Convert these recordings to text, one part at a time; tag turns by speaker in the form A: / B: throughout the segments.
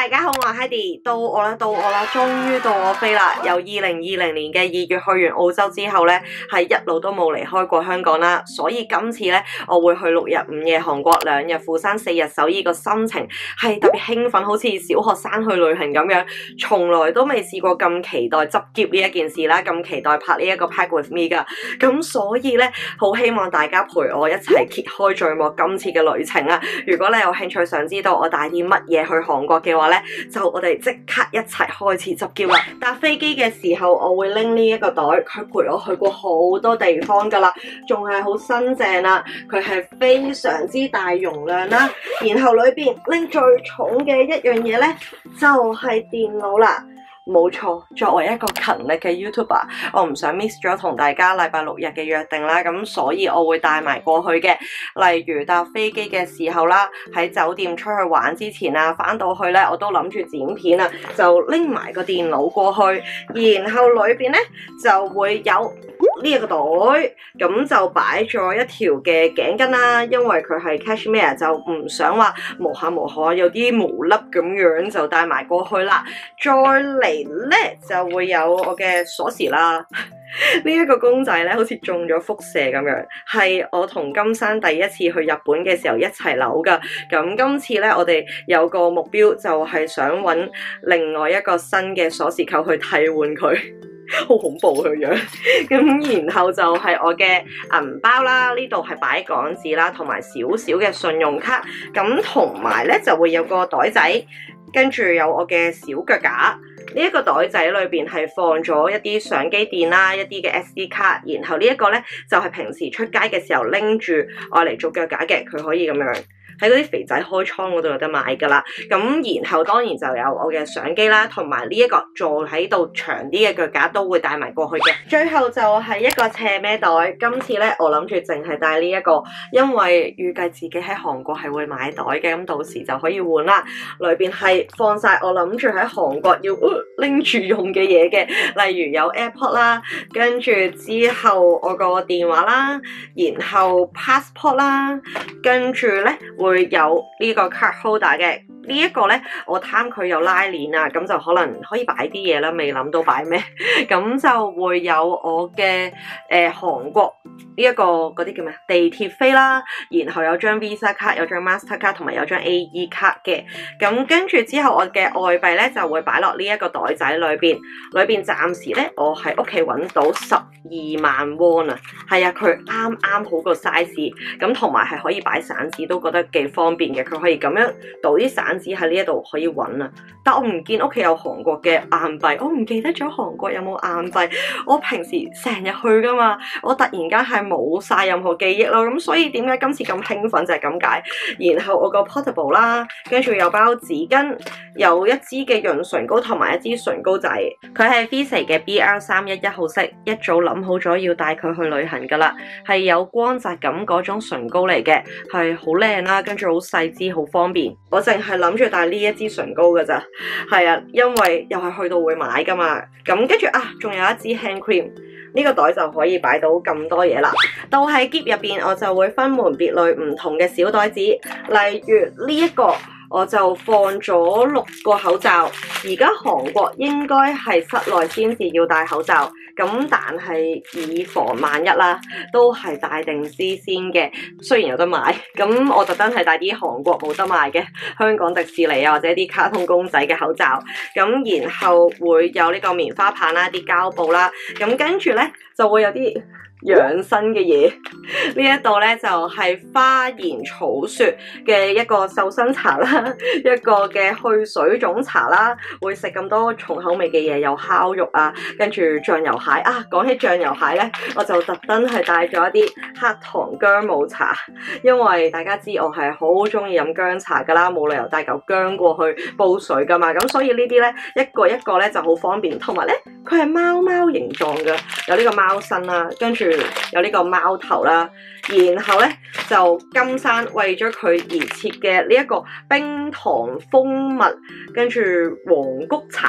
A: 大家好，我係 Hedy，到我啦，終於到我飛啦！由2020年嘅2月去完澳洲之後咧，係一路都冇離開過香港啦，所以今次咧我會去6日5夜韓國，2日釜山4日首爾，個心情係特別興奮，好似小學生去旅行咁樣，從來都未試過咁期待執喼呢一件事啦，咁期待拍呢一個 Pack with me 噶，咁所以咧好希望大家陪我一齊揭開序幕今次嘅旅程啊！如果你有興趣想知道我帶啲乜嘢去韓國嘅話咧，就我哋即刻一齊開始執喼啦！搭飛機嘅時候，我會拎呢一個袋，佢陪我去過好多地方噶啦，仲係好新淨啦，佢係非常之大容量啦。然後裏邊拎最重嘅一樣嘢咧，就係電腦啦。冇錯，作為一個勤力嘅 YouTuber， 我唔想 miss 咗同大家禮拜6日嘅約定啦，咁所以我會帶埋過去嘅，例如搭飛機嘅時候啦，喺酒店出去玩之前啊，返到去咧我都諗住剪片啊，就拎埋個電腦過去，然後裏邊咧就會有呢一個袋，咁就擺咗一條嘅頸巾啦，因為佢係 cashmere， 就唔想話磨下有啲毛粒咁樣，就帶埋過去啦。再嚟咧就會有我嘅鎖匙啦。呢一個公仔咧好似中咗輻射咁樣，係我同金生第一次去日本嘅時候一齊扭噶。咁今次咧我哋有個目標就係想揾另外一個新嘅鎖匙扣去替換佢。好恐怖佢樣，咁然後就係我嘅銀包啦，呢度係擺港紙啦，同埋少少嘅信用卡，咁同埋咧就會有個袋仔，跟住有我嘅小腳架。呢一個袋仔裏邊係放咗一啲相機墊啦，一啲嘅 SD 卡，然後呢一個咧就係平時出街嘅時候拎住愛嚟做腳架嘅，佢可以咁樣。喺嗰啲肥仔開倉嗰度有得買噶啦，咁然後當然就有我嘅相機啦，同埋呢一個坐喺度長啲嘅腳架都會帶埋過去嘅。最後就係一個斜孭袋，今次咧我諗住淨係帶呢一個，因為預計自己喺韓國係會買袋嘅，咁到時就可以換啦。裏邊係放晒我諗住喺韓國要拎住用嘅嘢嘅，例如有 AirPod 啦，跟住之後我個電話啦，然後 passport 啦，跟住咧會有呢個 card holder 嘅，呢一個咧我貪佢有拉鏈啊，咁就可能可以擺啲嘢啦，未諗到擺咩，咁就會有我嘅韓國呢一個嗰啲叫咩地鐵飛啦，然後有張 Visa 卡，有張 Master 卡，同埋有張 AE 卡嘅，咁跟住之後我嘅外幣咧就會擺落呢一個袋仔裏邊暫時咧我喺屋企揾到12萬 won 啊，係啊，佢啱啱好個 size， 咁同埋係可以擺散紙，都覺得幾方便嘅，佢可以咁樣倒啲散紙喺呢一度可以揾啊，但我唔見屋企有韓國嘅硬幣，我唔記得咗韓國有冇硬幣，我平時成日去噶嘛，我突然間係冇晒任何記憶咯，咁所以點解今次咁興奮就係咁解。然後我個 portable 啦，跟住有包紙巾，有一支嘅潤唇膏同埋一支唇膏仔，佢係 Fissy 嘅 BR311號色，一早諗好咗要帶佢去旅行噶啦，係有光澤感嗰種唇膏嚟嘅，係好靚啦，跟住好細支，好方便。我淨係諗住帶呢一支唇膏噶咋，係啊，因為又係去到會買噶嘛。咁跟住啊，仲有一支 hand cream，呢個袋就可以擺到咁多嘢啦。到喺喼入邊，我就會分門別類唔同嘅小袋子，例如呢一個。我就放咗6個口罩，而家韓國應該係室內先至要戴口罩，咁但係以防萬一啦，都係帶定先嘅。雖然有得買，咁我特登係帶啲韓國冇得賣嘅，香港迪士尼啊或者啲卡通公仔嘅口罩，咁然後會有呢個棉花棒啦、啲膠布啦，咁跟住咧就會有啲養生嘅嘢，呢一度咧就係花言草說嘅一個瘦身茶啦，一個嘅去水腫茶啦，會食咁多重口味嘅嘢，有烤肉啊，跟住醬油蟹啊。講起醬油蟹咧，我就特登係帶咗一啲黑糖薑母茶，因為大家知我係好中意飲薑茶噶啦，冇理由帶嚿薑過去煲水噶嘛，咁所以呢啲咧一個一個咧就好方便，同埋咧佢係貓貓形狀嘅，有呢個貓身啦，跟住有呢個貓頭啦，然後咧就金山為咗佢而設嘅呢一個冰糖蜂蜜，跟住黃菊茶。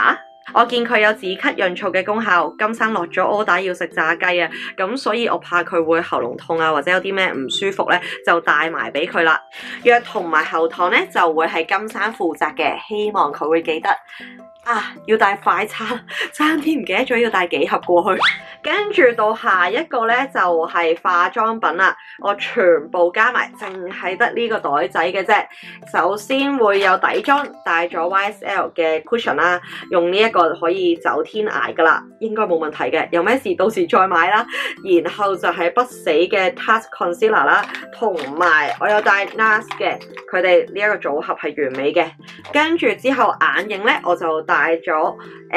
A: 我見佢有止咳潤燥嘅功效，今生落咗 order 要食炸雞啊，咁所以我怕佢會喉嚨痛啊，或者有啲咩唔舒服咧，就帶埋俾佢啦。藥同埋喉糖咧就會係金生負責嘅，希望佢會記得。要帶快餐，差啲唔記得咗要帶幾盒過去。跟住到下一個咧就係化妝品啦，我全部加埋，淨係得呢個袋仔嘅啫。首先會有底妝，帶咗 YSL 嘅 cushion 啦，用呢一個可以走天涯噶啦，應該冇問題嘅。有咩事到時再買啦。然後就係不死嘅 Tarte Concealer 啦，同埋我有帶 NARS 嘅，佢哋呢一個組合係完美嘅。跟住之後眼影咧，我就帶咗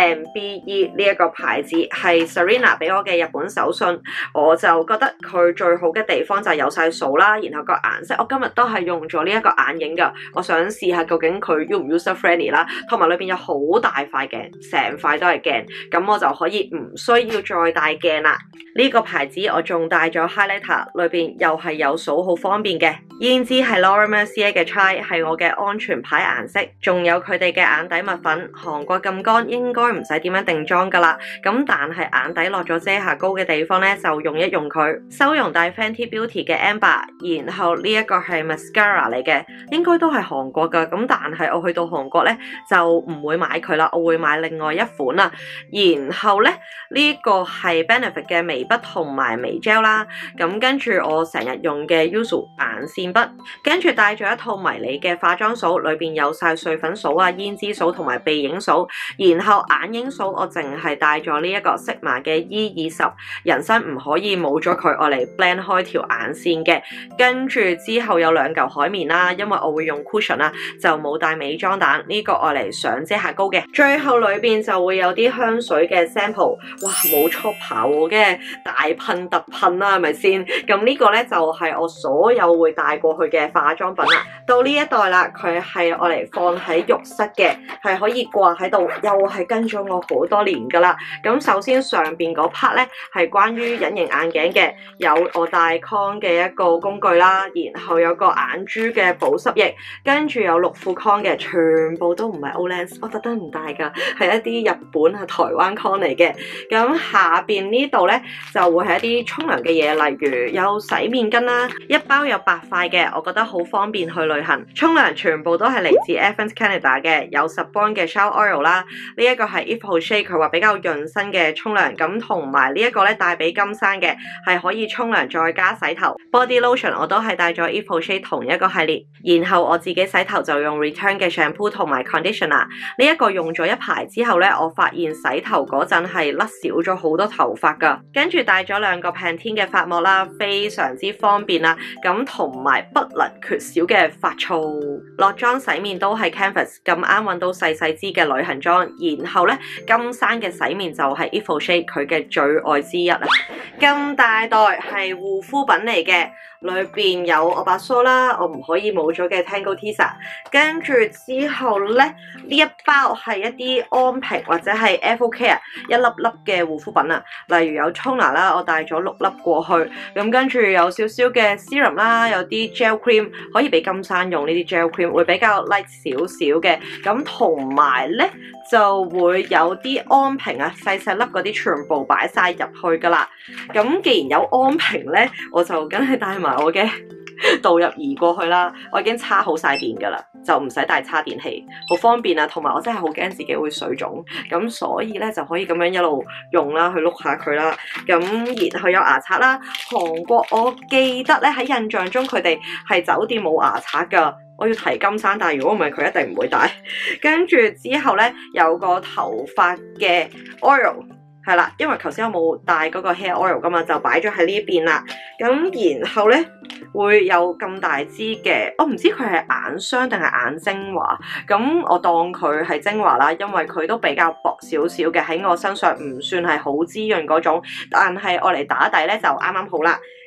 A: MBE 呢一個牌子，係 Serena 俾我嘅日本手信，我就覺得佢最好嘅地方就係有晒數啦，然後個顏色我今日都係用咗呢一個眼影噶，我想試下究竟佢 user friendly 啦，同埋裏邊有好大塊鏡，成塊都係鏡，咁我就可以唔需要再帶鏡啦。呢個牌子我仲帶咗 highlighter， 裏邊又係有數，好方便嘅。胭脂係 Laura Mercier 嘅 Chai， 係我嘅安全牌顏色，仲有佢哋嘅眼底蜜粉，韓國咁乾應該唔使點樣定妝噶啦。咁但係眼底落咗遮瑕膏嘅地方咧，就用一用佢。修容帶 Fenty Beauty 嘅 Amber， 然後呢一個係 mascara 嚟嘅，應該都係韓國噶。咁但係我去到韓國咧就唔會買佢啦，我會買另外一款啦。然後咧呢個係 Benefit 嘅眉筆同埋眉 gel 啦。咁跟住我成日用嘅 Yuzu 眼線筆，跟住帶咗一套迷你嘅化妝掃，裏邊有晒碎粉掃啊、胭脂掃同埋鼻影掃。然後眼影掃我淨係帶咗呢一個 Sigma 嘅 E20， 人生唔可以冇咗佢，我嚟 blend 開條眼線嘅。跟住之後有兩嚿海綿啦，因為我會用 cushion 啦，就冇帶美妝蛋，呢個我嚟上遮瑕膏嘅。最後裏邊就會有啲香水嘅 sample， 哇冇錯跑嘅大噴特噴啦，係咪先？咁呢個咧就係我所有會帶過去嘅化妝品啦。到呢一袋啦，佢係我嚟放喺浴室嘅，係可以掛喺度，又係跟咗我好多年噶啦。咁首先上邊嗰 part 咧係關於隱形眼鏡嘅，有我戴 con 嘅一個工具啦，然後有個眼珠嘅保濕液，跟住有6副 con 嘅，全部都唔係 Olens， 我特登唔帶噶，係一啲日本啊台灣 con 嚟嘅。咁下邊呢度咧就會係一啲沖涼嘅嘢，例如有洗面巾啦，一包有8塊嘅，我覺得好方便去旅行。沖涼全部都係嚟自 Evans Canada 嘅，有10bond嘅 shower oil 啦，呢一個係 Yves Rocher 佢話比較潤身嘅沖涼，咁同埋呢一個咧帶俾金生嘅係可以沖涼再加洗頭。Body lotion 我都係帶咗 Yves Rocher 同一個系列，然後我自己洗頭就用 Return 嘅 shampoo 同埋 conditioner。呢一個用咗一排之後咧，我發現洗頭嗰陣係甩少咗好多頭髮噶。跟住帶咗2個 Pantene 嘅髮膜啦，非常之方便啦。咁同埋不能缺少嘅髮醋，落妝洗面都係 Canvas， 咁啱揾到細細支嘅旅行裝。然後咧金生嘅洗面就係 Yves Rocher 佢嘅最愛之一啊。咁大袋係護膚品嚟嘅，裏邊有我把梳啦，我唔可以冇咗嘅 Tangle Teezer。跟住之後咧，呢一包係一啲安瓶或者係 Evocare 一粒粒嘅護膚品啊，例如有 toner 啦，我帶咗6粒過去。咁跟住有少少嘅 serum 啦，有啲 gel cream 可以俾金生用，呢啲 gel cream 會比較 light 少少嘅。咁同埋咧就會有啲安瓶啊，細細粒嗰啲全部擺晒入去噶啦。咁既然有安瓶咧，我就梗係帶埋我嘅導入儀過去啦。我已經叉好晒電噶啦，就唔使帶叉電器，好方便啊。同埋我真係好驚自己會水腫，咁所以咧就可以咁樣一路用啦，去碌下佢啦。咁然後有牙刷啦，韓國我記得咧喺印象中佢哋係酒店冇牙刷噶。我要提金生，但係如果唔係佢一定唔會帶。跟住之後咧有個頭髮嘅 oil。係啦，因為頭先我冇帶嗰個 hair oil 噶嘛，就擺咗喺呢邊啦。咁然後咧會有咁大支嘅，我唔知佢係眼霜定係眼精華，咁我當佢係精華啦，因為佢都比較薄少少嘅，喺我身上唔算係好滋潤嗰種，但係我嚟打底咧就啱啱好啦。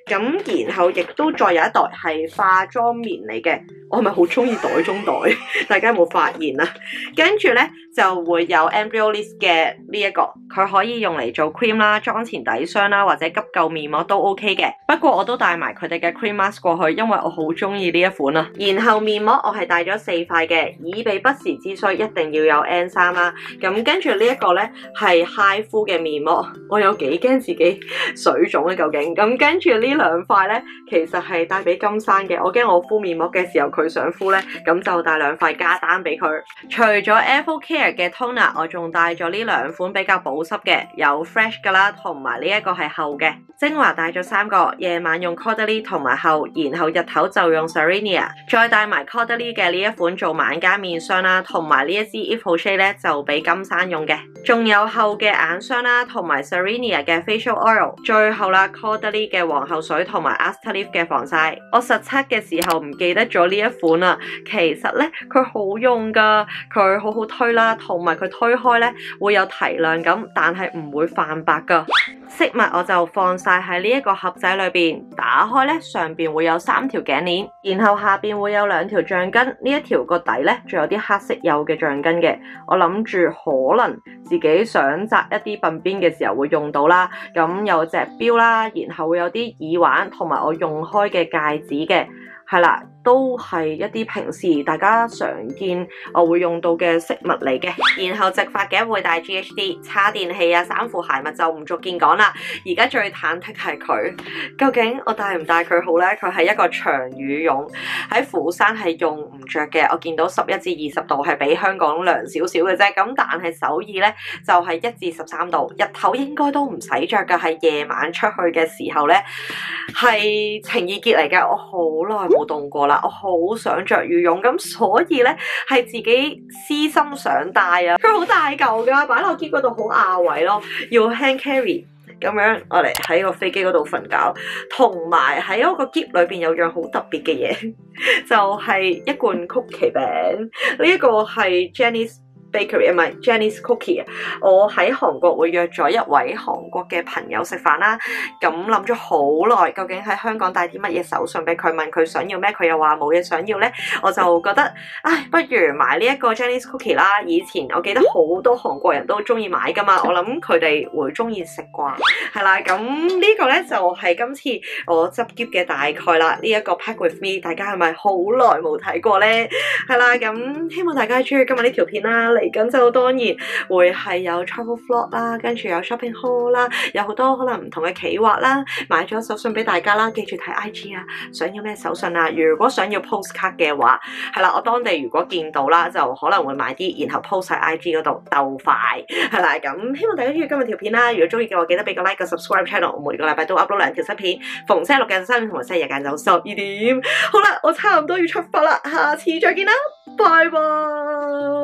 A: 咁然後亦都再有一袋係化妝棉嚟嘅，我係咪好中意袋中袋？大家有冇發現啊？跟住咧就會有 Embryolisse 嘅呢一個，佢可以用嚟做 cream 啦、妝前底霜啦或者急救面膜都 OK 嘅。不過我都帶埋佢哋嘅 cream mask 過去，因為我好中意呢一款啊。然後面膜我係帶咗4塊嘅，以備不時之需，一定要有 N3 啦。咁跟住呢一個咧係 High 敷嘅面膜，我有幾驚自己水腫咧究竟。咁跟住呢2塊咧，其實係帶俾金山嘅，我驚我敷面膜嘅時候佢想敷咧，咁就帶2塊加單俾佢。除咗 Evocare 嘅 toner， 我仲帶咗呢2款比較保濕嘅，有 Fresh 噶啦，同埋呢一個係厚嘅。精華帶咗3個，夜晚用 Caudalie 同埋厚，然後日頭就用 Serenia， 再帶埋 Caudalie 嘅呢一款做晚間面霜啦，同埋呢一支 Yves Rocher 咧就俾金山用嘅，仲有厚嘅眼霜啦，同埋 Serenia 嘅 Facial Oil， 最後啦 Caudalie 嘅皇后水同埋 Astralife 嘅防曬。我實測嘅時候唔記得咗呢一款啊，其實咧佢好用噶，佢好好推啦，同埋佢推開咧會有提亮感，但係唔會泛白噶。飾物我就放晒喺呢一個盒仔裏邊，打開咧上邊會有3條頸鏈，然後下邊會有2條橡筋，呢一條個底咧仲有啲黑色幼嘅橡筋嘅，我諗住可能自己想紮一啲鬢邊嘅時候會用到啦。咁有隻錶啦，然後會有啲耳環同埋我用開嘅戒指嘅，係啦，都係一啲平時大家常見我會用到嘅飾物嚟嘅。然後直髮嘅會帶 GHD， 叉電器啊、衫褲鞋襪就唔逐件講啦。而家最忐忑係佢，究竟我帶唔帶佢好呢？佢係一個長羽絨，喺釜山係用唔着嘅。我見到11至20度係比香港涼少少嘅啫，咁但係首爾呢，就係1至13度，日頭應該都唔使着㗎，係夜晚出去嘅時候呢，係情意結嚟嘅。我好耐冇凍過啦，我好想着羽絨，咁所以咧係自己私心想帶啊。佢好大嚿噶，擺落篋嗰度好亞位咯，要 hand carry 咁樣我嚟喺個飛機嗰度瞓覺，同埋喺我個篋裏邊有樣好特別嘅嘢，就係一罐曲奇餅。呢一個係 Jenny's Bakery 唔係 Jenny's Cookie 啊！我喺韓國會約咗一位韓國嘅朋友食飯啦，咁諗咗好耐，究竟喺香港帶啲乜嘢手信俾佢，問佢想要咩，佢又話冇嘢想要咧，我就覺得，唉，不如買呢一個 Jenny's Cookie 啦。以前我記得好多韓國人都中意買噶嘛，我諗佢哋會中意食啩，係啦。咁呢個咧就係今次我執喼嘅大概啦。呢一個 Pack with me， 大家係咪好耐冇睇過咧？係啦，咁希望大家中意今日呢條片啦。嚟緊就當然會係有 travel vlog 啦，跟住有 shopping haul 啦，有好多可能唔同嘅企劃啦，買咗手信俾大家啦，記住睇 IG 啊，想要咩手信啊？如果想要 postcard 嘅話，係啦，我當地如果見到啦，就可能會買啲，然後 post 喺 IG 嗰度鬥快，係啦。咁希望大家中意今日條片啦，如果中意嘅話，記得俾個 like 個 subscribe channel， 我每個禮拜都 upload 2條新片，逢星期六嘅新片同埋星期日晏晝12點。好啦，我差唔多要出發啦，下次再見啦，拜拜。